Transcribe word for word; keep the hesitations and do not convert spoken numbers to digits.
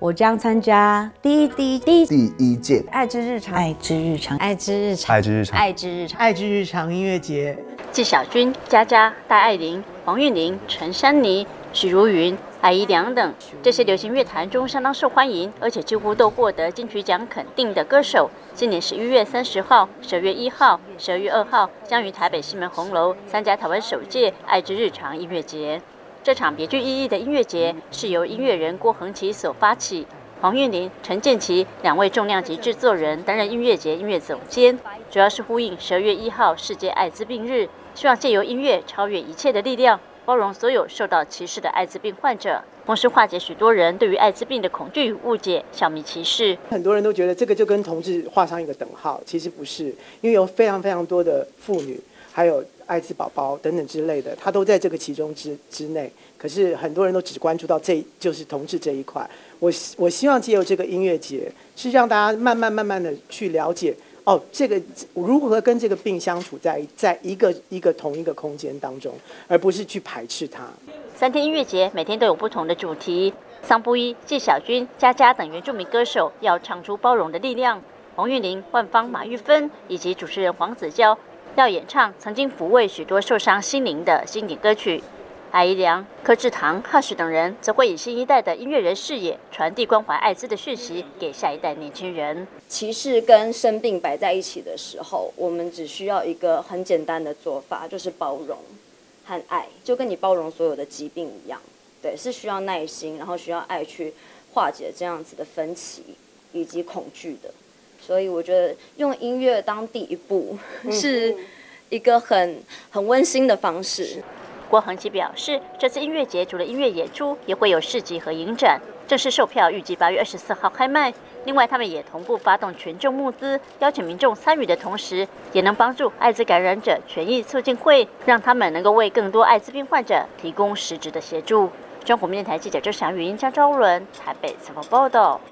我将参加第一第一第一第一届爱之日常，爱之日常， 爱之日常， 爱之日常， 爱之日常， 爱之日常音乐节。 纪晓君、佳佳、戴爱玲、黄韵玲、陈珊妮、许茹芸、艾怡良等这些流行乐坛中相当受欢迎，而且几乎都获得金曲奖肯定的歌手，今年十一月三十号、十二月一号、十二月二号将于台北西门红楼参加台湾首届爱之日常音乐节。这场别具意义的音乐节是由音乐人郭恒琪所发起，黄韵玲、陈建骐两位重量级制作人担任音乐节音乐总监，主要是呼应十二月一号世界艾滋病日，希望借由音乐超越一切的力量，包容所有受到歧视的艾滋病患者，同时化解许多人对于艾滋病的恐惧与误解，消弭歧视。 很多人都觉得这个就跟同志画上一个等号，其实不是，因为有非常非常多的妇女，还有艾滋宝宝等等之类的，他都在这个其中之之内。可是很多人都只关注到这就是同志这一块。我我希望借由这个音乐节，是让大家慢慢慢慢的去了解。哦，这个如何跟这个病相处在在一个一个同一个空间当中，而不是去排斥它。 三天音乐节每天都有不同的主题，桑布伊、纪晓君、佳佳等原住民歌手要唱出包容的力量，黄韵玲、万芳、马玉芬以及主持人黄子佼要演唱曾经抚慰许多受伤心灵的经典歌曲。艾怡良、柯志堂、哈士等人则会以新一代的音乐人视野，传递关怀艾滋的讯息给下一代年轻人。 歧视跟生病摆在一起的时候，我们只需要一个很简单的做法，就是包容和爱，就跟你包容所有的疾病一样。对，是需要耐心，然后需要爱去化解这样子的分歧以及恐惧的。所以我觉得用音乐当第一步，是一个很很温馨的方式。 郭恒琪表示，这次音乐节除了音乐演出，也会有市集和影展。正式售票预计八月二十四号开卖。另外，他们也同步发动群众募资，邀请民众参与的同时，也能帮助艾滋感染者权益促进会，让他们能够为更多艾滋病患者提供实质的协助。中国电台记者周祥云、张昭伦台北采访报道。